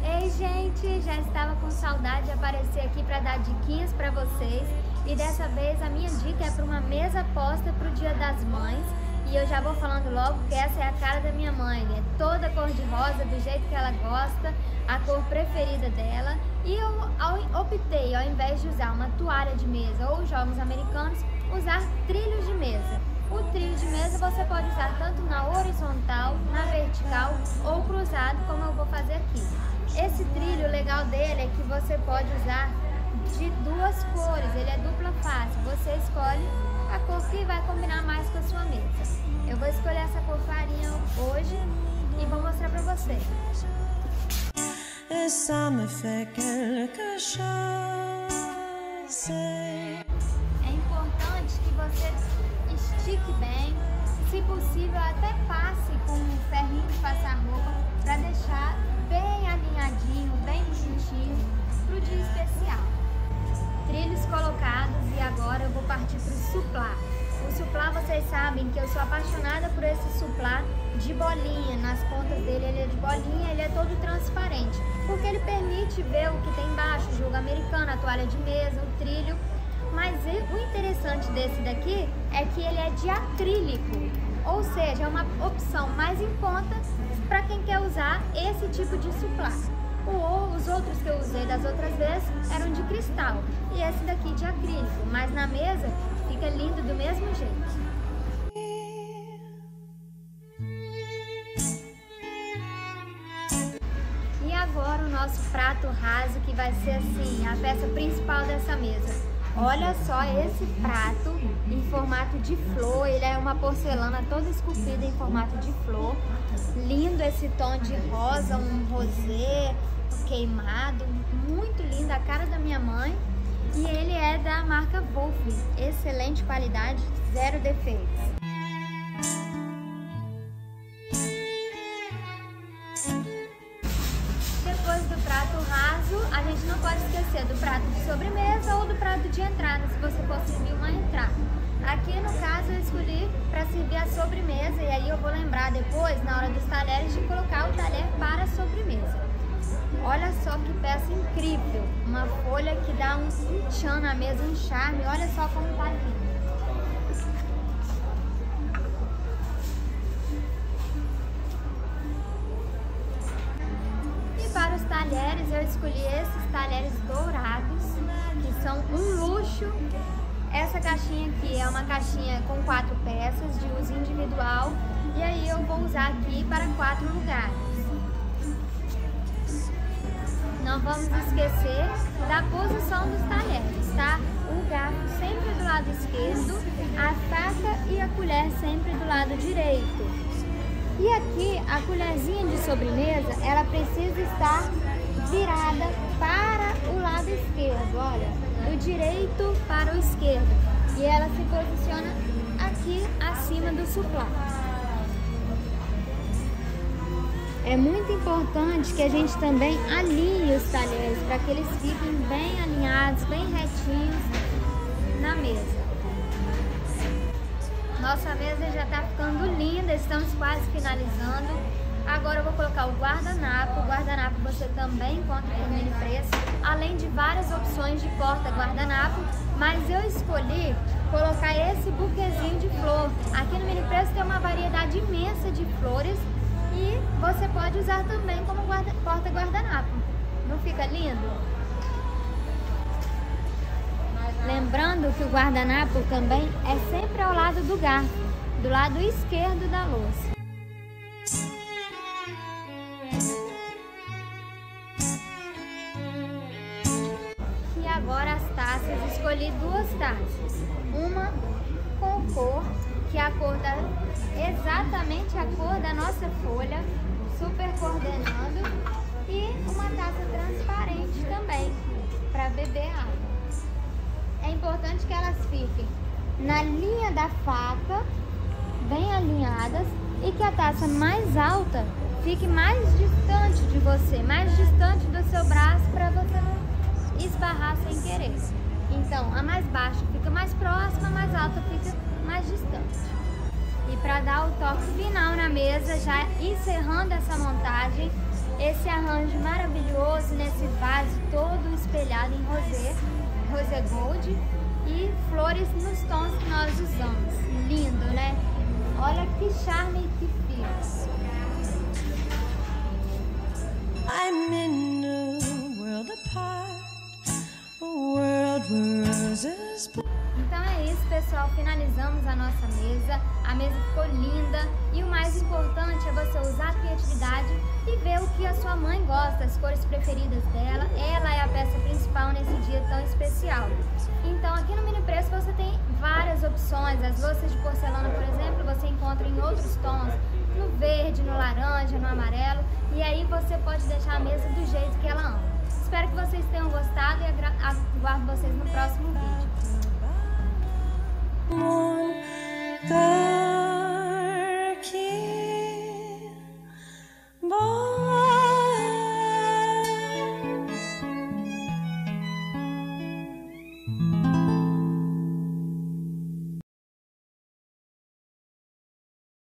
Ei, gente, já estava com saudade de aparecer aqui para dar diquinhas para vocês. E dessa vez a minha dica é para uma mesa posta para o Dia das Mães. E eu já vou falando logo que essa é a cara da minha mãe. É toda cor de rosa, do jeito que ela gosta, a cor preferida dela. E eu optei, ao invés de usar uma toalha de mesa ou jogos americanos, usar trilhos de mesa. O trilho de mesa você pode usar tanto na horizontal, na vertical ou cruzado, como eu vou fazer aqui. Esse trilho, o legal dele é que você pode usar de duas cores, ele é dupla face. Você escolhe a cor que vai combinar mais com a sua mesa. Eu vou escolher essa cor farinha hoje e vou mostrar pra vocês. É importante que você estique bem, se possível até passe com um ferrinho de passar roupa para deixar bem alinhadinho, bem bonitinho para o dia especial. Trilhos colocados e agora eu vou partir para o suplá. O suplá, vocês sabem que eu sou apaixonada por esse suplá de bolinha. Nas pontas dele ele é de bolinha, ele é todo transparente, porque ele permite ver o que tem embaixo, o jogo americano, a toalha de mesa, o trilho. Mas o interessante desse daqui é que ele é de acrílico, ou seja, é uma opção mais em conta para quem quer usar esse tipo de suplá. Os outros que eu usei das outras vezes eram de cristal e esse daqui de acrílico, mas na mesa fica lindo do mesmo jeito. E agora o nosso prato raso, que vai ser assim, a peça principal dessa mesa. Olha só esse prato em formato de flor, ele é uma porcelana toda esculpida em formato de flor. Lindo esse tom de rosa, um rosé queimado, muito lindo, a cara da minha mãe. E ele é da marca Wolf, excelente qualidade, zero defeitos. Depois do prato raso, a gente não pode esquecer do prato de sobremesa ou do prato de entrada, se você for servir uma entrada. Aqui no caso eu escolhi para servir a sobremesa e aí eu vou lembrar depois, na hora dos talheres, de colocar o talher para a sobremesa. Olha só que peça incrível, uma folha que dá um tchan na mesa, um charme, olha só como tá lindo. Para os talheres, eu escolhi esses talheres dourados, que são um luxo. Essa caixinha aqui é uma caixinha com 4 peças de uso individual e aí eu vou usar aqui para 4 lugares. Não vamos esquecer da posição dos talheres, tá? O garfo sempre do lado esquerdo, a faca e a colher sempre do lado direito. E aqui, a colherzinha de sobremesa, ela precisa estar virada para o lado esquerdo, olha, do direito para o esquerdo. E ela se posiciona aqui acima do suplá. É muito importante que a gente também alinhe os talheres, para que eles fiquem bem alinhados, bem retinhos na mesa. Nossa mesa já está ficando linda, estamos quase finalizando. Agora eu vou colocar o guardanapo. O guardanapo você também encontra por mini preço, além de várias opções de porta-guardanapo. Mas eu escolhi colocar esse buquezinho de flor. Aqui no mini preço tem uma variedade imensa de flores e você pode usar também como porta-guardanapo. Não fica lindo? Lembrando que o guardanapo também é sempre ao lado do garfo, do lado esquerdo da louça. E agora as taças, escolhi 2 taças. Uma com cor, que é a cor exatamente a cor da nossa folha, super coordenando. E uma taça transparente também, para beber água. É importante que elas fiquem na linha da faca, bem alinhadas, e que a taça mais alta fique mais distante de você, mais distante do seu braço, para você não esbarrar sem querer. Então, a mais baixa fica mais próxima, a mais alta fica mais distante. E para dar o toque final na mesa, já encerrando essa montagem, esse arranjo maravilhoso nesse vaso todo espelhado em rosé gold e flores nos tons que nós usamos. Lindo, né? Olha que charme e que fios. I'm in a world apart, a world where roses bloom. Então é isso, pessoal, finalizamos a nossa mesa. A mesa ficou linda e o mais importante é você usar a criatividade e ver o que a sua mãe gosta, as cores preferidas dela. Ela é a peça principal nesse dia tão especial. Então aqui no Mini Preço você tem várias opções. As louças de porcelana, por exemplo, você encontra em outros tons, no verde, no laranja, no amarelo, e aí você pode deixar a mesa do jeito que ela ama. Espero que vocês tenham gostado e aguardo vocês no próximo vídeo.